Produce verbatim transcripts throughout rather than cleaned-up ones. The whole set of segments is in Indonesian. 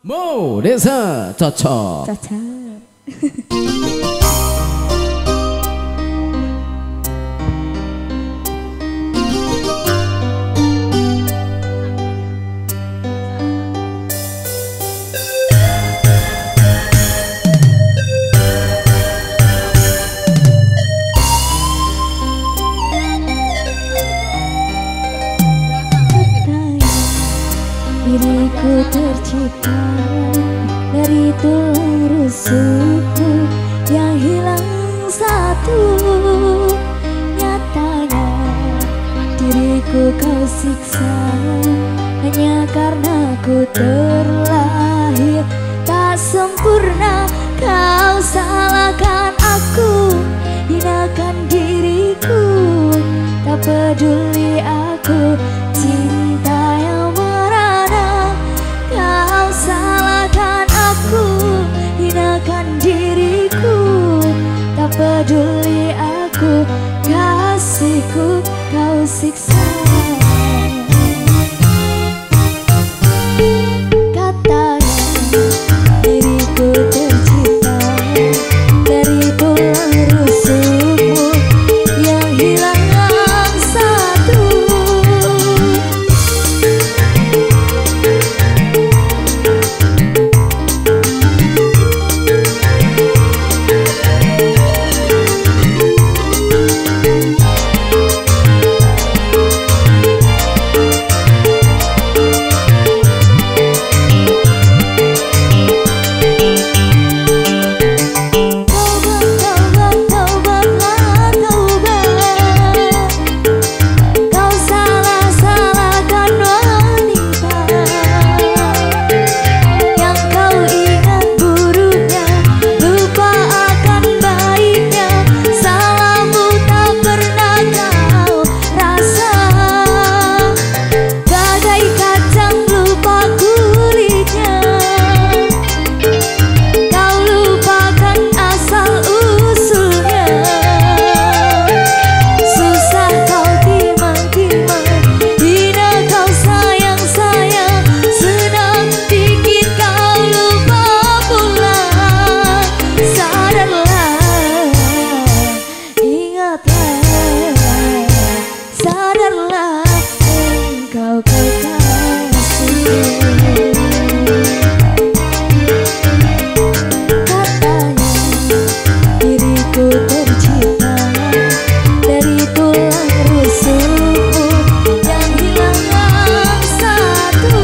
Mo Desa cocok. Cocok. Diriku tercipta dari tulang rusukku yang hilang satu. Nyatanya diriku kau siksa hanya karena ku terlahir tak sempurna. Kau salahkan aku, hinakan diriku, tak peduli aku cinta yang merana. Kau salahkan aku, hinakan diriku, tak peduli aku kasihku kau siksa. Sadarlah engkau kekasihku. Katanya diriku tercipta dari tulang rusukmu yang hilang satu.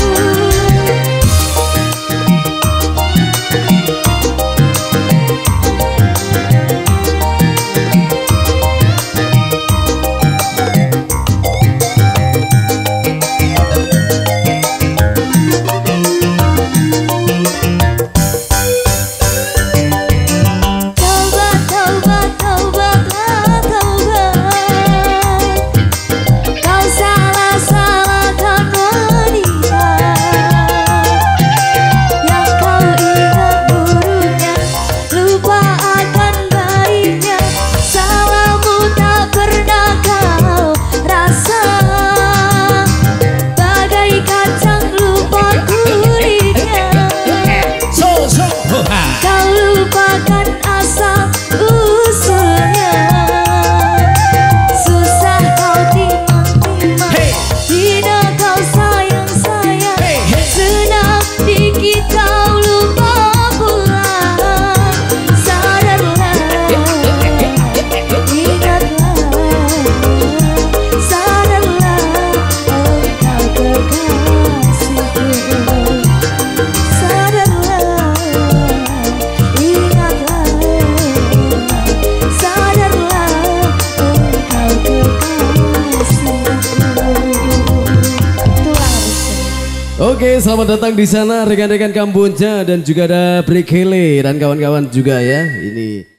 Oke, selamat datang di sana rekan-rekan Kamboja dan juga ada Brekele dan kawan-kawan juga ya. Ini